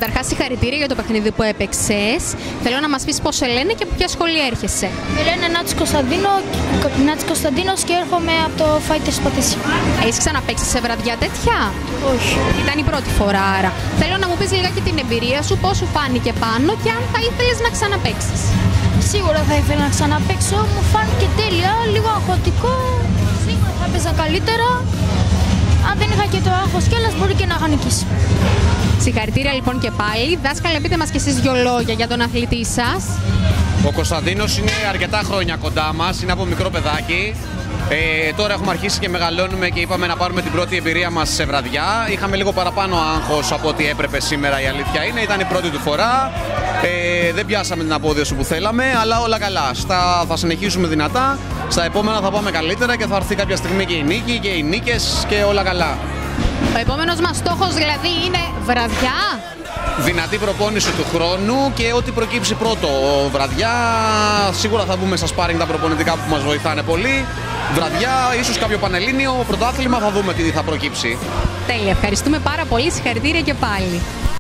Καταρχάς, συγχαρητήρια για το παιχνίδι που έπαιξες. Θέλω να μας πεις πώς σε λένε και από ποια σχολή έρχεσαι. Με λένε Νάτης Κωνσταντίνος και έρχομαι από το Fighters Πατήσια. Έχεις ξαναπαίξει σε βραδιά τέτοια? Όχι. Ήταν η πρώτη φορά άρα. Θέλω να μου πεις λιγάκι την εμπειρία σου, πώς σου φάνηκε πάνω και αν θα ήθελες να ξαναπαίξεις. Σίγουρα θα ήθελα να ξαναπαίξω, μου φάνηκε τέλεια, λίγο αγχωτικό. Σίγουρα θα έπαιζα καλύτερα. Αν δεν είχα και το άγχος κιόλας, μπορεί και να είχα νικήσει. Συγχαρητήρια λοιπόν και πάλι. Δάσκαλε, πείτε μας κι εσείς 2 λόγια για τον αθλητή σας. Ο Κωνσταντίνος είναι αρκετά χρόνια κοντά μας, είναι από μικρό παιδάκι. Τώρα έχουμε αρχίσει και μεγαλώνουμε και είπαμε να πάρουμε την πρώτη εμπειρία μας σε βραδιά. Είχαμε λίγο παραπάνω άγχος από ό,τι έπρεπε σήμερα, η αλήθεια είναι. Ήταν η πρώτη του φορά. Δεν πιάσαμε την απόδοση που θέλαμε, αλλά όλα καλά. Θα συνεχίσουμε δυνατά. Στα επόμενα θα πάμε καλύτερα και θα έρθει κάποια στιγμή και η νίκη και οι νίκες και όλα καλά. Ο επόμενος μας στόχος δηλαδή είναι βραδιά. Δυνατή προπόνηση του χρόνου και ό,τι προκύψει πρώτο. Βραδιά, σίγουρα θα μπούμε στα σπάρινγκ τα προπονητικά που μας βοηθάνε πολύ. Βραδιά, ίσως κάποιο πανελλήνιο, πρωτάθλημα, θα δούμε τι θα προκύψει. Τέλεια, ευχαριστούμε πάρα πολύ, συγχαρητήρια και πάλι.